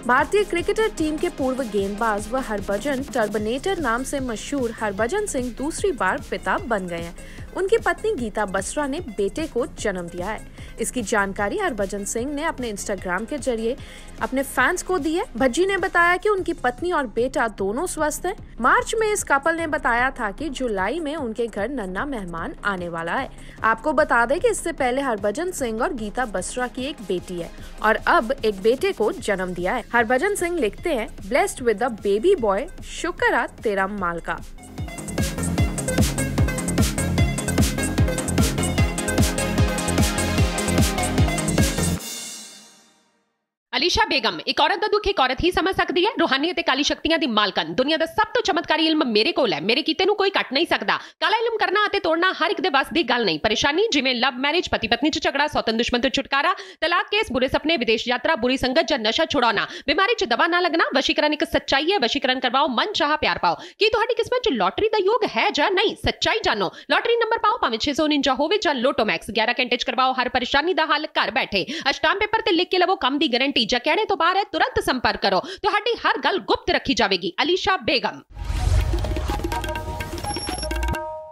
भारतीय cricketer team के पूर्व गेंदबाज व हरभजन टर्मिनेटर नाम से मशहूर हरभजन सिंह दूसरी बार पिता बन गए हैं। उनकी पत्नी गीता बसरा ने बेटे को जन्म दिया है। इसकी जानकारी हरभजन सिंह ने अपने इंस्टाग्राम के जरिए अपने फैंस को दी है। भज्जी ने बताया कि उनकी पत्नी और बेटा दोनों स्वस्थ हैं। मार्च में इस कपल ने बताया था कि जुलाई में उनके घर नन्हा मेहमान आने वाला है। आपको बता दें कि इससे पहले हरभजन सिंह और गीता बसरा की एक बेटी है और अब एक बेटे को जन्म दिया है। हरभजन सिंह लिखते हैं, blessed with a baby boy, शुक्र तेरा मालका। अलीशा बेगम एक औरत ਦਾ ਦੁੱਖ ਇੱਕ ਔਰਤ ਹੀ ਸਮਝ ਸਕਦੀ ਹੈ। ਰੂਹਾਨੀਅਤ ਤੇ ਕਾਲੀ ਸ਼ਕਤੀਆਂ ਦੀ ਮਾਲਕਨ, ਦੁਨੀਆ ਦਾ ਸਭ ਤੋਂ ਚਮਤਕਾਰੀ ਇਲਮ ਮੇਰੇ ਕੋਲ ਹੈ। ਮੇਰੇ ਕੀਤੇ ਨੂੰ ਕੋਈ ਕੱਟ ਨਹੀਂ ਸਕਦਾ। ਕਾਲਾ ਇਲਮ ਕਰਨਾ ਅਤੇ ਤੋੜਨਾ ਹਰ ਇੱਕ ਦੇ ਵੱਸ ਦੀ ਗੱਲ ਨਹੀਂ। ਪਰੇਸ਼ਾਨੀ ਜਿਵੇਂ ਲਵ ਮੈਰਿਜ, ਪਤੀ ਪਤਨੀ ਚ ਝਗੜਾ, ਸੌਤਨ ਦੁਸ਼ਮਣ ਤੋਂ ਛੁਟਕਾਰਾ, ਤਲਾਕ ਕੇਸ, ਬੁਰੇ ਸੁਪਨੇ, ਵਿਦੇਸ਼ ਯਾਤਰਾ, बुरी संगत ਜਾਂ ਨਸ਼ਾ ਛੁਡਾਉਣਾ, ਬਿਮਾਰੀ ਚ ਦਵਾ ਨਾ ਲੱਗਣਾ। ਵਸ਼ੀਕਰਨ ਇੱਕ ਸੱਚਾਈ ਹੈ। ਵਸ਼ੀਕਰਨ ਕਰਵਾਓ, ਮਨ ਚਾਹਾ ਪਿਆਰ ਪਾਓ। ਕੀ ਤੁਹਾਡੀ ਕਿਸਮਤ ਚ ਲੋਟਰੀ ਦਾ ਯੋਗ ਹੈ ਜਾਂ ਨਹੀਂ? ਸੱਚਾਈ ਜਾਣੋ। ਲੋਟਰੀ ਨੰਬਰ ਪਾਓ, ਭਾਵੇਂ 649 ਹੋਵੇ ਜਾਂ ਲੋਟੋ ਮੈਕਸ। 11 ਘੰਟੇ ਚ ਕਰਵਾਓ ਹਰ ਪਰੇਸ਼ਾਨੀ ਦਾ ਹੱਲ ਘਰ ਬੈਠੇ। ਅਸ਼ਟਾਮ ਪੇਪਰ ਤੇ ਲਿਖ ਕੇ ਲਵੋ ਕੰਮ ਦੀ ਗਾਰੰਟੀ। ਜਾਂ ਕਹਿਣੇ ਤੋਂ ਬਾਹਰ ਹੈ, तुरंत संपर्क करो। ਤੁਹਾਡੀ हर गल गुप्त रखी जाएगी। अलीशा बेगम।